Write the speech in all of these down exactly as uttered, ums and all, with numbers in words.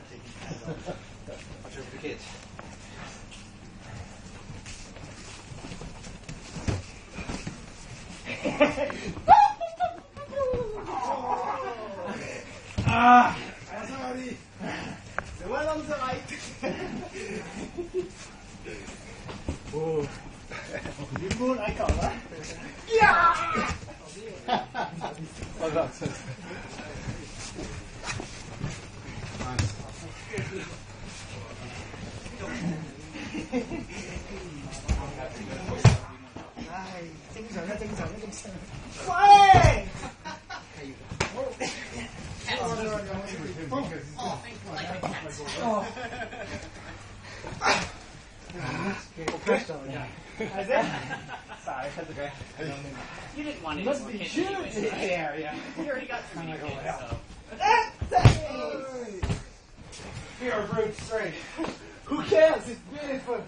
taking his hands off. Watch over the kids. Ah, sorry. So well on the right. Oh, you moon I call, huh? Yeah. Oh, that's it. Nice. Tinh thần đó, tinh thần đó, tinh thần. Quay. Sorry, that's okay. You didn't want to. Must be huge in there, yeah. You already got three kids, so. You're a brute straight. Who cares? It's beautiful.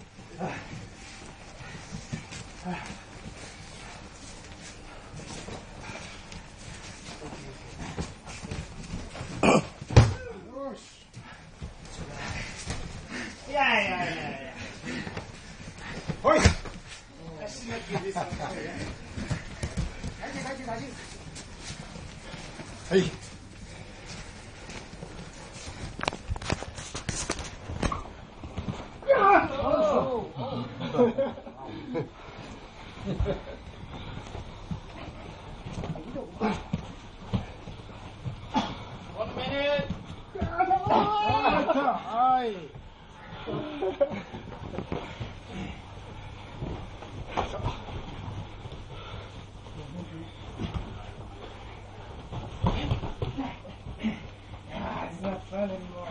Yeah, yeah, yeah, yeah. Hoi! I should not give this one. Hey. Oh. One minute. Aye. It's not fun anymore.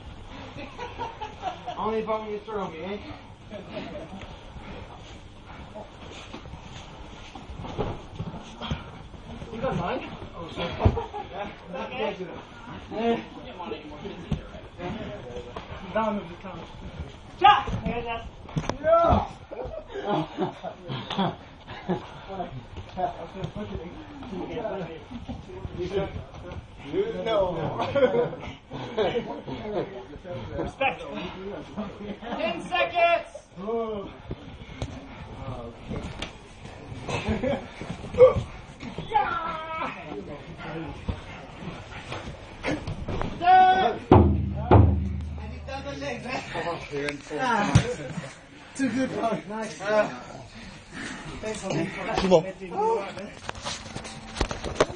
Only if I'm you throw me, eh? You got mine? Oh, sorry. Yeah, okay. Yeah. You didn't want any more kids either, right? Down with the tongue. Shot! Here's that. No! No. Respect. Ten seconds. Oh. Okay. Ah, too good, bro. Nice. Uh, thanks for the